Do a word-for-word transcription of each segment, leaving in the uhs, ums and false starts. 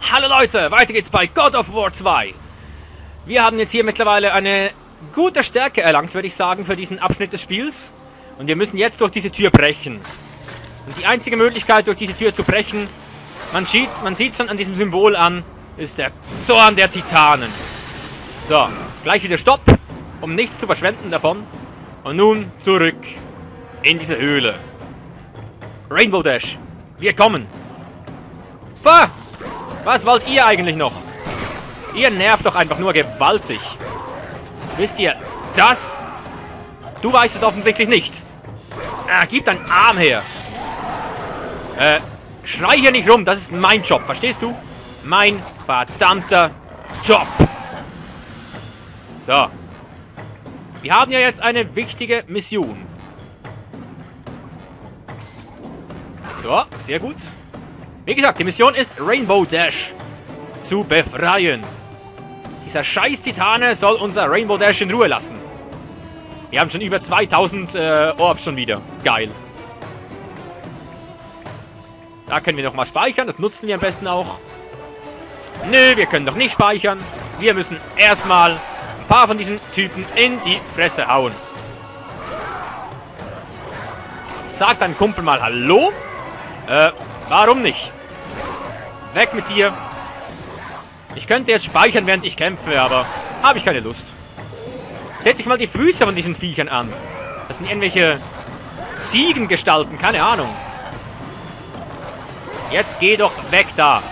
Hallo Leute, weiter geht's bei God of War zwei. Wir haben jetzt hier mittlerweile eine gute Stärke erlangt, würde ich sagen, für diesen Abschnitt des Spiels. Und wir müssen jetzt durch diese Tür brechen. Und die einzige Möglichkeit, durch diese Tür zu brechen, man sieht man sieht schon an diesem Symbol an, ist der Zorn der Titanen. So, gleich wieder Stopp, um nichts zu verschwenden davon. Und nun zurück in diese Höhle. Rainbow Dash, wir kommen. Pah! Was wollt ihr eigentlich noch? Ihr nervt doch einfach nur gewaltig. Wisst ihr, das? Du weißt es offensichtlich nicht. Ah, gib deinen Arm her. Äh, schrei hier nicht rum, das ist mein Job, verstehst du? Mein verdammter Job. So. Wir haben ja jetzt eine wichtige Mission. So, sehr gut. Wie gesagt, die Mission ist Rainbow Dash zu befreien. Dieser scheiß Titane soll unser Rainbow Dash in Ruhe lassen. Wir haben schon über zweitausend äh, Orbs schon wieder. Geil. Da können wir nochmal speichern. Das nutzen wir am besten auch. Nö, wir können doch nicht speichern. Wir müssen erstmal ein paar von diesen Typen in die Fresse hauen. Sag deinem Kumpel mal Hallo. Äh, warum nicht? Weg mit dir. Ich könnte jetzt speichern, während ich kämpfe, aber habe ich keine Lust. Seht euch mal die Füße von diesen Viechern an. Das sind irgendwelche Ziegengestalten, keine Ahnung. Jetzt geh doch weg da.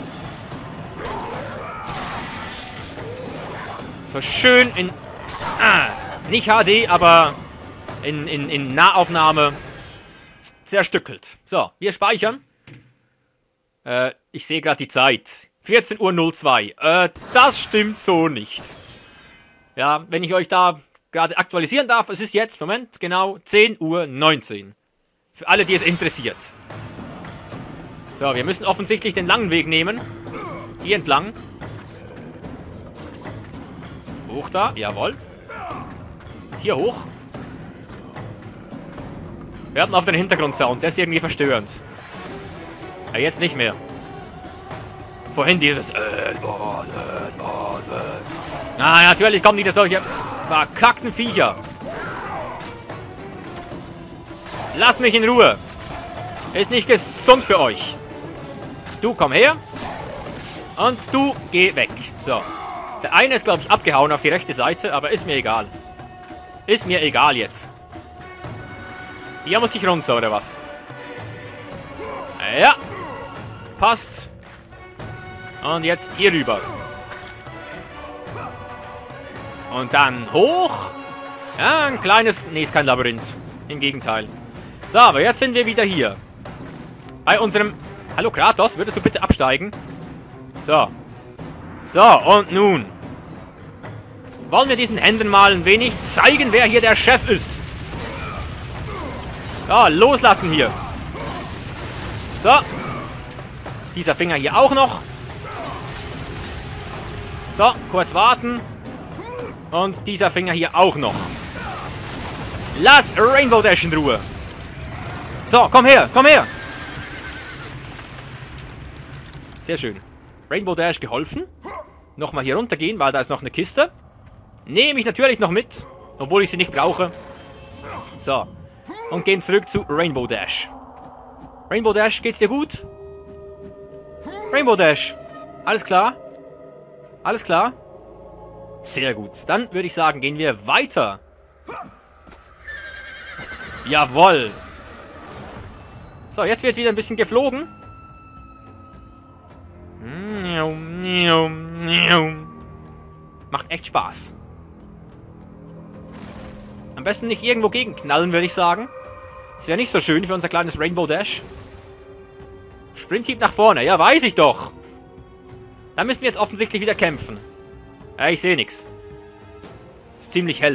So schön in... Ah, nicht H D, aber in, in, in Nahaufnahme zerstückelt. So, wir speichern. Äh, ich sehe gerade die Zeit. vierzehn Uhr null zwei. Äh, das stimmt so nicht. Ja, wenn ich euch da gerade aktualisieren darf, es ist jetzt, Moment, genau, zehn Uhr neunzehn. Für alle, die es interessiert. So, wir müssen offensichtlich den langen Weg nehmen. Hier entlang. Hoch da, jawohl. Hier hoch. Hört mal auf den Hintergrundsound, der ist irgendwie verstörend. Ja, jetzt nicht mehr. Vorhin dieses... Äh, oh, äh, oh, äh. Na, natürlich kommen wieder solche verkackten Viecher. Lass mich in Ruhe. Ist nicht gesund für euch. Du, komm her. Und du, geh weg. So. Der eine ist, glaube ich, abgehauen auf die rechte Seite, aber ist mir egal. Ist mir egal jetzt. Hier muss ich runter, oder was? Ja. Passt. Und jetzt hier rüber. Und dann hoch. Ja, ein kleines... Nee, ist kein Labyrinth. Im Gegenteil. So, aber jetzt sind wir wieder hier. Bei unserem... Hallo Kratos, würdest du bitte absteigen? So. So, und nun. Wollen wir diesen Händen mal ein wenig zeigen, wer hier der Chef ist? So, loslassen hier. So. Dieser Finger hier auch noch. So, kurz warten. Und dieser Finger hier auch noch. Lass Rainbow Dash in Ruhe. So, komm her, komm her. Sehr schön. Rainbow Dash geholfen. Nochmal hier runtergehen, weil da ist noch eine Kiste. Nehme ich natürlich noch mit, obwohl ich sie nicht brauche. So. Und gehen zurück zu Rainbow Dash. Rainbow Dash, geht's dir gut? Rainbow Dash. Alles klar? Alles klar? Sehr gut. Dann würde ich sagen, gehen wir weiter. Jawohl. So, jetzt wird wieder ein bisschen geflogen. Macht echt Spaß. Am besten nicht irgendwo gegenknallen, würde ich sagen. Das wäre nicht so schön für unser kleines Rainbow Dash. Sprinthieb nach vorne. Ja, weiß ich doch. Da müssen wir jetzt offensichtlich wieder kämpfen. Ja, ich sehe nichts. Ist ziemlich hell.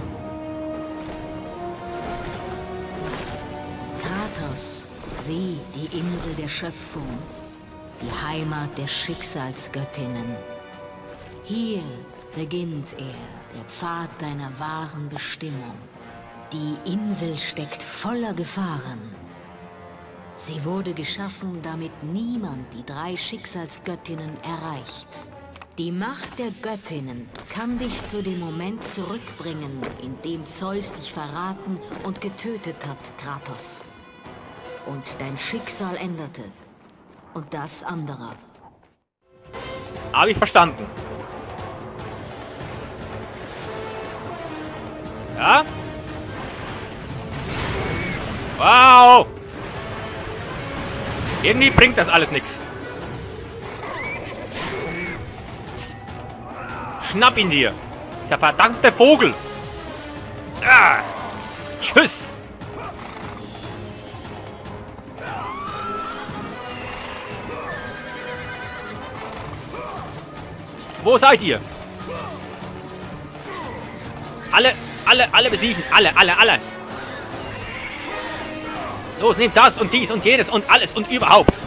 Kratos, sieh die Insel der Schöpfung. Die Heimat der Schicksalsgöttinnen. Hier beginnt er, der Pfad deiner wahren Bestimmung. Die Insel steckt voller Gefahren. Sie wurde geschaffen, damit niemand die drei Schicksalsgöttinnen erreicht. Die Macht der Göttinnen kann dich zu dem Moment zurückbringen, in dem Zeus dich verraten und getötet hat, Kratos. Und dein Schicksal änderte. Und das anderer. Habe ich verstanden. Ja? Wow! Irgendwie bringt das alles nichts. Schnapp ihn dir. Dieser verdammte Vogel. Ah. Tschüss. Wo seid ihr? Alle, alle, alle besiegen. Alle, alle, alle. Los, nehmt das und dies und jenes und alles und überhaupt.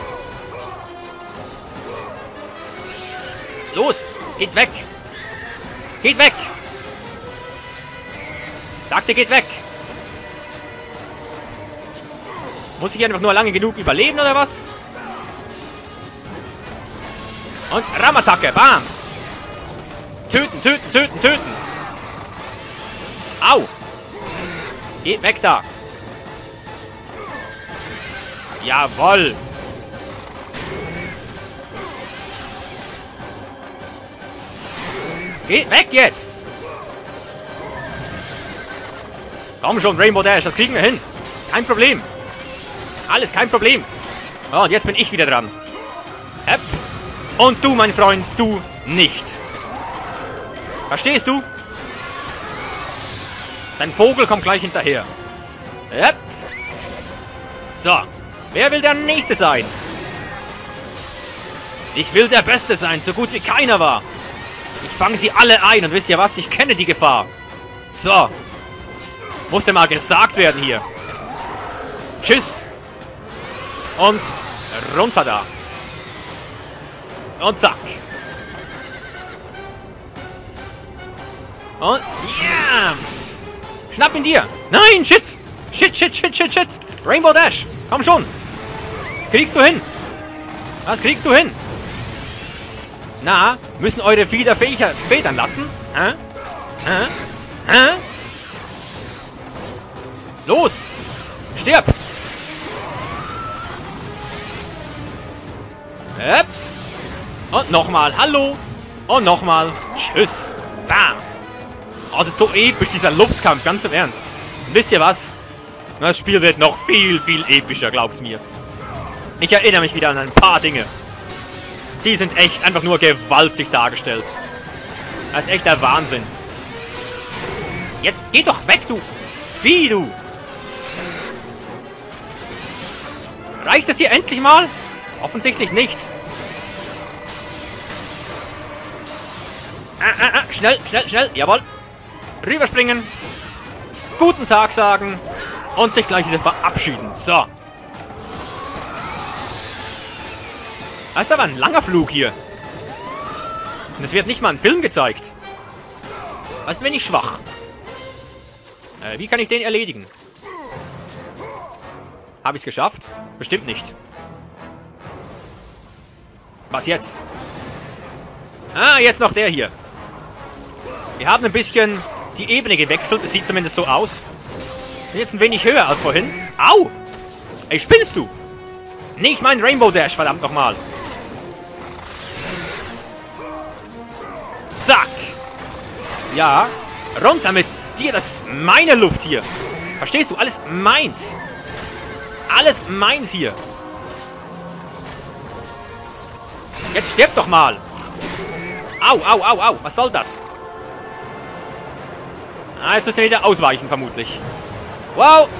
Los, geht weg. Geht weg. Sagt ihr, geht weg. Muss ich einfach nur lange genug überleben, oder was? Und Ramattacke, Bams. Töten, töten, töten, töten. Au. Geht weg da. Jawoll. Geht weg jetzt. Komm schon, Rainbow Dash, das kriegen wir hin. Kein Problem. Alles kein Problem. Oh, und jetzt bin ich wieder dran. Hepp. Und du, mein Freund, du nicht. Verstehst du? Dein Vogel kommt gleich hinterher. Hepp. So. Wer will der Nächste sein? Ich will der Beste sein, so gut wie keiner war. Ich fange sie alle ein und wisst ihr was? Ich kenne die Gefahr. So. Musste mal gesagt werden hier. Tschüss. Und runter da. Und zack. Und jams. Schnapp ihn dir. Nein, shit. Shit, shit, shit, shit, shit. Rainbow Dash. Komm schon. Kriegst du hin. Was kriegst du hin? Na, müssen eure Fieder Fächer federn lassen? Hä? Hä? Hä? Los. Stirb. Yep. Und nochmal. Hallo. Und nochmal. Tschüss. Bams. Oh, das ist so episch, dieser Luftkampf. Ganz im Ernst. Und wisst ihr was? Das Spiel wird noch viel, viel epischer, glaubt mir. Ich erinnere mich wieder an ein paar Dinge. Die sind echt einfach nur gewaltig dargestellt. Das ist echt der Wahnsinn. Jetzt geh doch weg, du Vieh, du. Reicht es dir endlich mal? Offensichtlich nicht. Ah, ah, ah. Schnell, schnell, schnell. Jawohl. Rüberspringen. Guten Tag sagen. Und sich gleich wieder verabschieden. So. Das ist aber ein langer Flug hier. Und es wird nicht mal ein Film gezeigt. Was bin ich schwach? Äh, wie kann ich den erledigen? Habe ich es geschafft? Bestimmt nicht. Was jetzt? Ah, jetzt noch der hier. Wir haben ein bisschen die Ebene gewechselt. Es sieht zumindest so aus. Ist jetzt ein wenig höher als vorhin. Au! Ey, spinnst du? Nicht mein Rainbow Dash, verdammt nochmal. Zack. Ja. Runter mit dir. Das ist meine Luft hier. Verstehst du? Alles meins. Alles meins hier. Jetzt stirb doch mal. Au, au, au, au. Was soll das? Ah, jetzt müssen wir wieder ausweichen, vermutlich. Wow.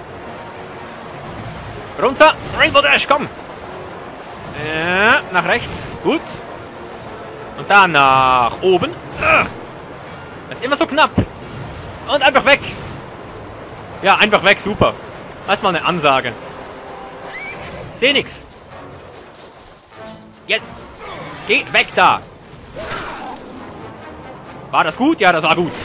Runter. Rainbow Dash, komm. Ja, nach rechts. Gut. Und dann nach oben. Das ist immer so knapp. Und einfach weg. Ja, einfach weg. Super. Das ist mal eine Ansage. Seh nix. Jetzt. Geh weg da. War das gut? Ja, das war gut.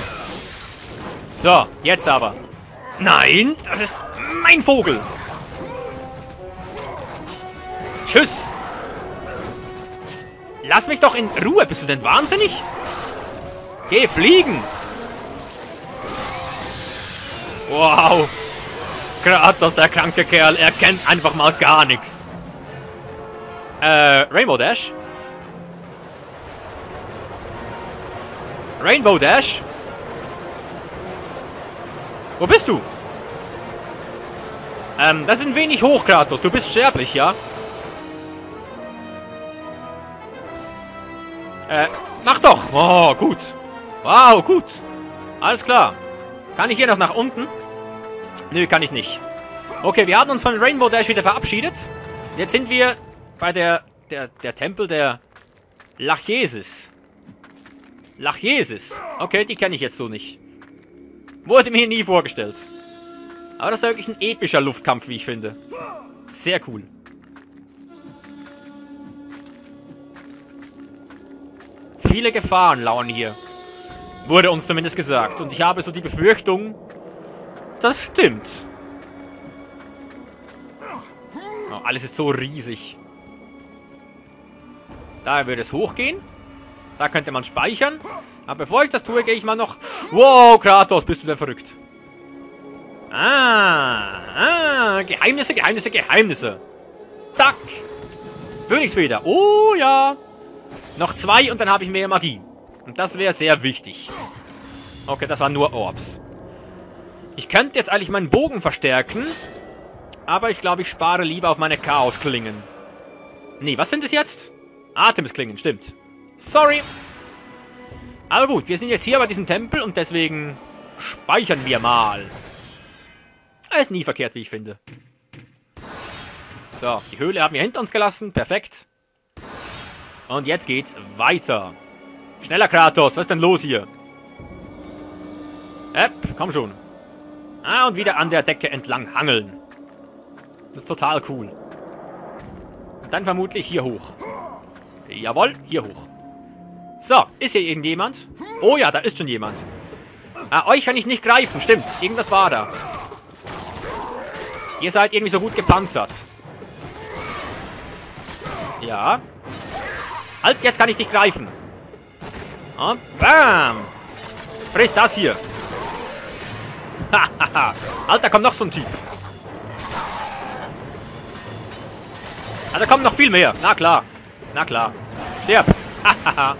So, jetzt aber. Nein, das ist mein Vogel. Tschüss. Lass mich doch in Ruhe. Bist du denn wahnsinnig? Geh fliegen. Wow. Kratos, der kranke Kerl. Er kennt einfach mal gar nichts. Äh, Rainbow Dash? Rainbow Dash? Wo bist du? Ähm, das ist ein wenig hoch, Kratos. Du bist sterblich, ja? Äh, mach doch. Oh, gut. Wow, gut. Alles klar. Kann ich hier noch nach unten? Nö, kann ich nicht. Okay, wir haben uns von Rainbow Dash wieder verabschiedet. Jetzt sind wir bei der, der, der Tempel der Lachesis. Lachesis. Okay, die kenne ich jetzt so nicht. Wurde mir nie vorgestellt. Aber das ist wirklich ein epischer Luftkampf, wie ich finde. Sehr cool. Viele Gefahren lauern hier. Wurde uns zumindest gesagt. Und ich habe so die Befürchtung, das stimmt. Oh, alles ist so riesig. Da würde es hochgehen. Da könnte man speichern. Aber bevor ich das tue, gehe ich mal noch... Wow, Kratos, bist du denn verrückt? Ah, ah, Geheimnisse, Geheimnisse, Geheimnisse. Zack. Königsfeder. Oh ja. Noch zwei und dann habe ich mehr Magie. Und das wäre sehr wichtig. Okay, das waren nur Orbs. Ich könnte jetzt eigentlich meinen Bogen verstärken. Aber ich glaube, ich spare lieber auf meine Chaosklingen. Nee, was sind es jetzt? Atemsklingen, stimmt. Sorry. Aber gut, wir sind jetzt hier bei diesem Tempel und deswegen speichern wir mal. Ist nie verkehrt, wie ich finde. So, die Höhle haben wir hinter uns gelassen. Perfekt. Und jetzt geht's weiter. Schneller, Kratos. Was ist denn los hier? Äpp, komm schon. Ah, und wieder an der Decke entlang hangeln. Das ist total cool. Und dann vermutlich hier hoch. Jawohl, hier hoch. So, ist hier irgendjemand? Oh ja, da ist schon jemand. Ah, euch kann ich nicht greifen, stimmt. Irgendwas war da. Ihr seid irgendwie so gut gepanzert. Ja. Halt, jetzt kann ich dich greifen. Und bam. Friss das hier. Hahaha. Alter, kommt noch so ein Typ. Ah, da kommt noch viel mehr. Na klar. Na klar. Sterb. Hahaha.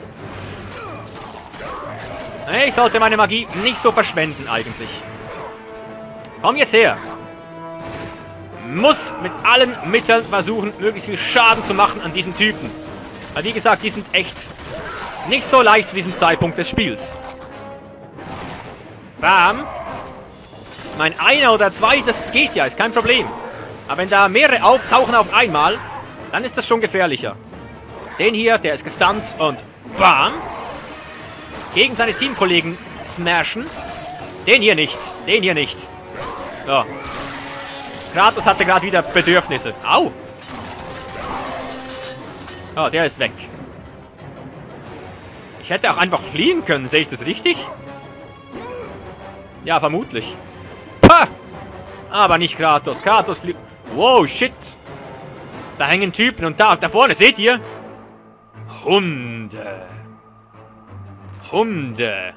Ich sollte meine Magie nicht so verschwenden eigentlich. Komm jetzt her. Muss mit allen Mitteln versuchen, möglichst viel Schaden zu machen an diesen Typen. Weil wie gesagt, die sind echt nicht so leicht zu diesem Zeitpunkt des Spiels. Bam. Mein einer oder zwei, das geht ja, ist kein Problem. Aber wenn da mehrere auftauchen auf einmal, dann ist das schon gefährlicher. Den hier, der ist gestunt und bam. Gegen seine Teamkollegen smashen. Den hier nicht, den hier nicht. So. Kratos hatte gerade wieder Bedürfnisse. Au! Oh, der ist weg. Ich hätte auch einfach fliehen können. Sehe ich das richtig? Ja, vermutlich. Pah! Aber nicht Kratos. Kratos fliegt... Wow, shit. Da hängen Typen und da, da vorne, seht ihr? Hunde. Hunde.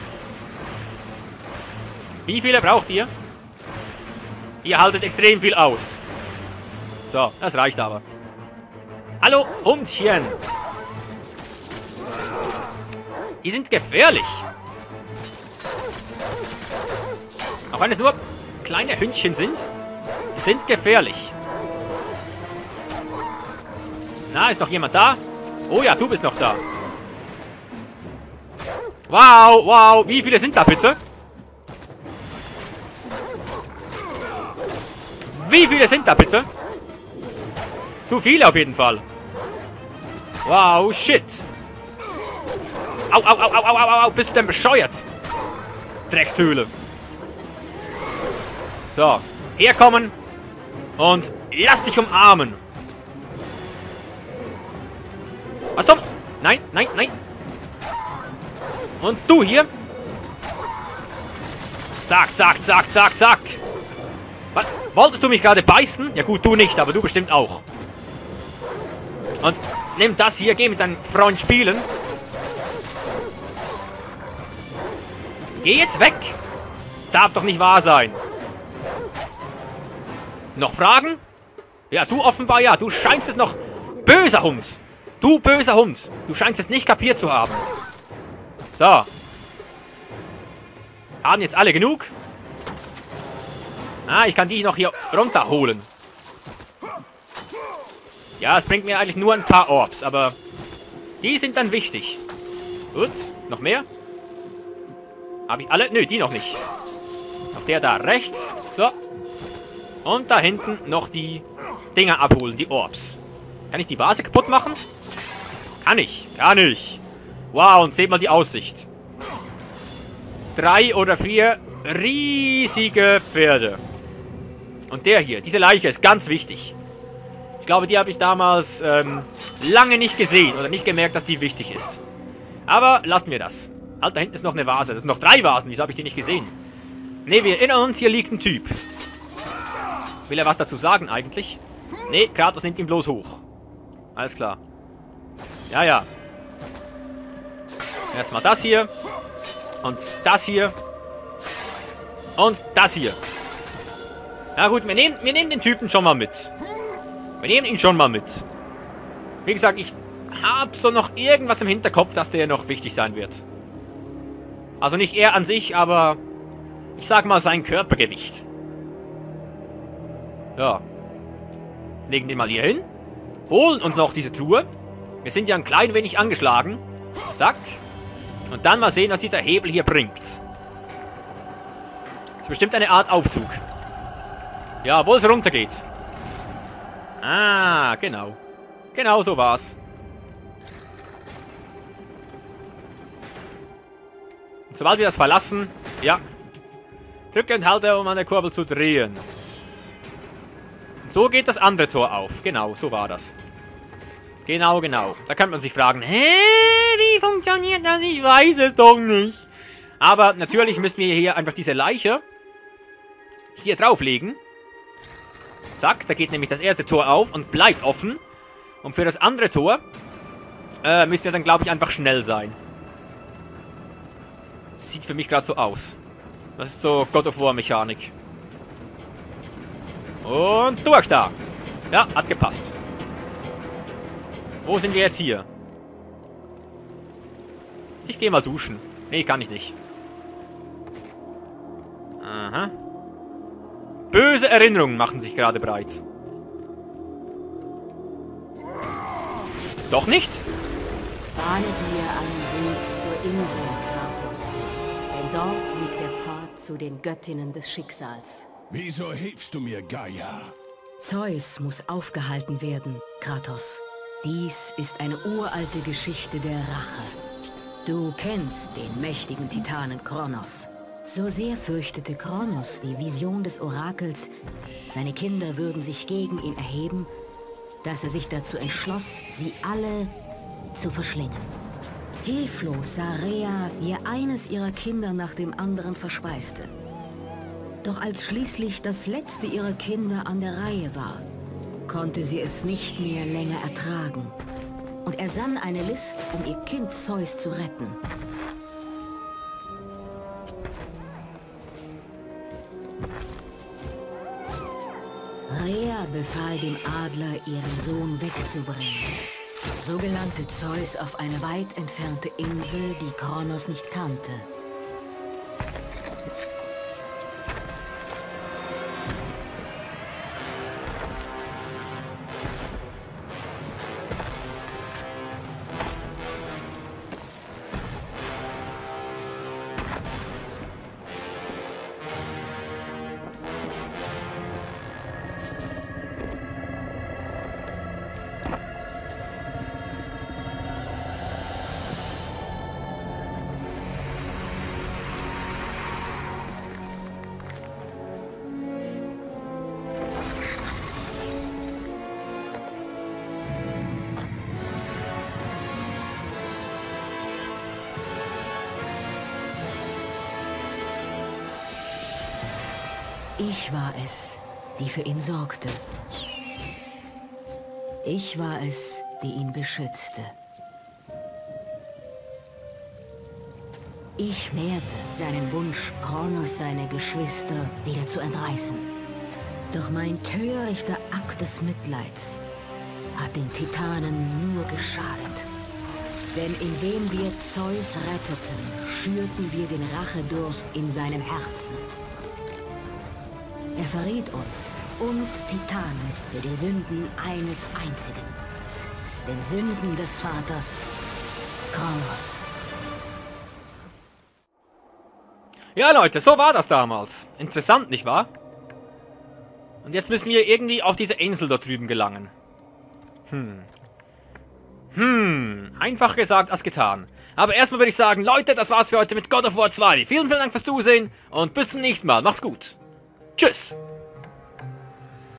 Wie viele braucht ihr? Ihr haltet extrem viel aus. So, das reicht aber. Hallo, Hundchen. Die sind gefährlich. Auch wenn es nur kleine Hündchen sind, die sind gefährlich. Na, ist noch jemand da? Oh ja, du bist noch da. Wow, wow. Wie viele sind da bitte? Wie viele sind da bitte? Zu viele auf jeden Fall. Wow, shit. Au, au, au, au, au, au, au. Bist du denn bescheuert? Dreckshöhle. So, herkommen. Und lass dich umarmen. Was zum? Nein, nein, nein. Und du hier. Zack, zack, zack, zack, zack. Was? Wolltest du mich gerade beißen? Ja gut, du nicht, aber du bestimmt auch. Und nimm das hier, geh mit deinem Freund spielen. Geh jetzt weg. Darf doch nicht wahr sein. Noch Fragen? Ja, du offenbar ja. Du scheinst es noch... Böser Hund. Du böser Hund. Du scheinst es nicht kapiert zu haben. So. Haben jetzt alle genug? Ah, ich kann die noch hier runterholen. Ja, es bringt mir eigentlich nur ein paar Orbs, aber die sind dann wichtig. Gut, noch mehr? Habe ich alle? Nö, die noch nicht. Noch der da rechts. So. Und da hinten noch die Dinger abholen, die Orbs. Kann ich die Vase kaputt machen? Kann ich, kann ich. Wow, und seht mal die Aussicht. Drei oder vier riesige Pferde. Und der hier, diese Leiche ist ganz wichtig. Ich glaube, die habe ich damals ähm, lange nicht gesehen oder nicht gemerkt, dass die wichtig ist. Aber lassen wir das. Halt, da hinten ist noch eine Vase. Das sind noch drei Vasen. Wieso habe ich die nicht gesehen? Ne, wir erinnern uns, hier liegt ein Typ. Will er was dazu sagen eigentlich? Ne, Kratos nimmt ihn bloß hoch. Alles klar. Ja, ja. Erstmal das hier. Und das hier. Und das hier. Na gut, wir nehmen, wir nehmen den Typen schon mal mit. Wir nehmen ihn schon mal mit. Wie gesagt, ich habe so noch irgendwas im Hinterkopf, dass der noch wichtig sein wird. Also nicht er an sich, aber ich sag mal sein Körpergewicht. Ja. Legen den mal hier hin. Holen uns noch diese Truhe. Wir sind ja ein klein wenig angeschlagen. Zack. Und dann mal sehen, was dieser Hebel hier bringt. Das ist bestimmt eine Art Aufzug. Ja, wo es runtergeht. Ah, genau. Genau so war's. Und sobald wir das verlassen, ja. Drücke und halte, um an der Kurbel zu drehen. Und so geht das andere Tor auf. Genau, so war das. Genau, genau. Da kann man sich fragen, hä, wie funktioniert das? Ich weiß es doch nicht. Aber natürlich müssen wir hier einfach diese Leiche hier drauflegen. Zack, da geht nämlich das erste Tor auf und bleibt offen. Und für das andere Tor äh, müsst ihr dann, glaube ich, einfach schnell sein. Sieht für mich gerade so aus. Das ist so God of War Mechanik. Und durch da. Ja, hat gepasst. Wo sind wir jetzt hier? Ich gehe mal duschen. Nee, kann ich nicht. Aha. Böse Erinnerungen machen sich gerade breit. Doch nicht? Bahne dir einen Weg zur Insel, Kratos. Denn dort liegt der Pfad zu den Göttinnen des Schicksals. Wieso hilfst du mir, Gaia? Zeus muss aufgehalten werden, Kratos. Dies ist eine uralte Geschichte der Rache. Du kennst den mächtigen Titanen Kronos. So sehr fürchtete Kronos die Vision des Orakels, seine Kinder würden sich gegen ihn erheben, dass er sich dazu entschloss, sie alle zu verschlingen. Hilflos sah Rhea, wie er eines ihrer Kinder nach dem anderen verspeiste. Doch als schließlich das letzte ihrer Kinder an der Reihe war, konnte sie es nicht mehr länger ertragen und ersann eine List, um ihr Kind Zeus zu retten. Rhea befahl dem Adler, ihren Sohn wegzubringen. So gelangte Zeus auf eine weit entfernte Insel, die Kronos nicht kannte. Ich war es, die für ihn sorgte. Ich war es, die ihn beschützte. Ich nährte seinen Wunsch, Kronos seine Geschwister wieder zu entreißen. Doch mein törichter Akt des Mitleids hat den Titanen nur geschadet. Denn indem wir Zeus retteten, schürten wir den Rachedurst in seinem Herzen. Er verriet uns, uns Titanen, für die Sünden eines einzigen. Den Sünden des Vaters, Kronos. Ja, Leute, so war das damals. Interessant, nicht wahr? Und jetzt müssen wir irgendwie auf diese Insel dort drüben gelangen. Hm. Hm, einfach gesagt als getan. Aber erstmal würde ich sagen, Leute, das war's für heute mit God of War zwei. Vielen, vielen Dank fürs Zusehen und bis zum nächsten Mal. Macht's gut. Tschüss.